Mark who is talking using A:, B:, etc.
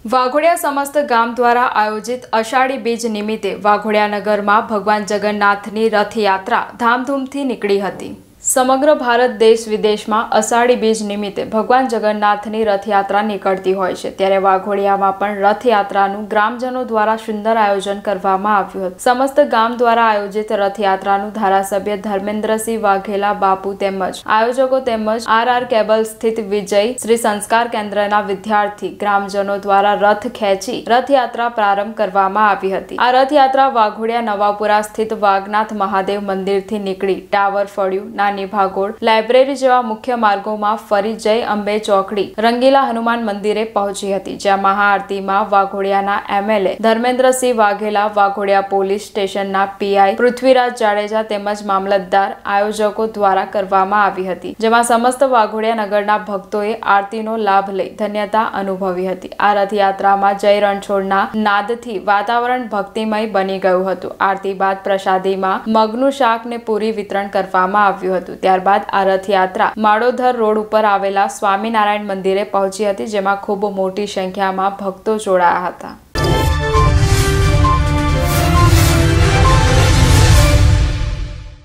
A: વાઘોડિયા સમસ્ત ગામ દ્વારા આયોજિત અષાઢી બીજ નિમિત્તે વાઘોડિયા નગરમાં ભગવાન જગન્નાથની રથયાત્રા ધામધૂમથી નીકળી હતી। સમગ્ર ભારત દેશ વિદેશમાં અષાઢી બીજ નિમિત્તે ભગવાન જગન્નાથની રથયાત્રા નીકળતી હોય છે, ત્યારે વાઘોડિયામાં પણ રથયાત્રાનું ગ્રામજનો દ્વારા સુંદર આયોજન કરવામાં આવ્યું હતું। સમસ્ત ગામ દ્વારા આયોજિત રથયાત્રાનું ધારાસભ્ય ધર્મેન્દ્રસિંહ વાઘેલા બાપુ તેમજ આયોજકો તેમજ આર કેબલ સ્થિત વિજય શ્રી સંસ્કાર કેન્દ્રના વિદ્યાર્થી ગ્રામજનો દ્વારા રથ ખેંચી રથયાત્રા પ્રારંભ કરવામાં આવી હતી। આ રથયાત્રા વાઘોડિયા નવાપુરા સ્થિત વાઘનાથ મહાદેવ મંદિરથી નીકળી ટાવર ફળ્યું, નાની ભાગોળ, લાઇબ્રેરી જેવા મુખ્ય માર્ગોમાં ફરી જય અંબે ચોકડી, રંગીલા હનુમાન મંદિરે પહોંચી હતી, જ્યાં મહાઆરતીમાં વાઘોડિયાના એમએલએ ધર્મેન્દ્રસિંહ વાઘેલા, વાઘોડિયા પોલીસ સ્ટેશનના પીઆઈ પૃથ્વીરાજ જાડેજા તેમજ મામલતદાર આયોજકો દ્વારા કરવામાં આવી હતી, જેમાં સમસ્ત વાઘોડિયા નગરના ભક્તોએ આરતીનો લાભ લઈ ધન્યતા અનુભવી હતી। આ રથયાત્રામાં જય રણછોડના નાદથી વાતાવરણ ભક્તિમય બની ગયું હતું। આરતી બાદ પ્રસાદીમાં મગનું શાક ને પૂરી વિતરણ કરવામાં આવ્યું હતું। ત્યારબાદ આ રથયાત્રા માળોધર રોડ ઉપર આવેલા સ્વામિનારાયણ મંદિરે પહોંચી હતી, જેમાં ખૂબ મોટી સંખ્યામાં ભક્તો જોડાયા હતા।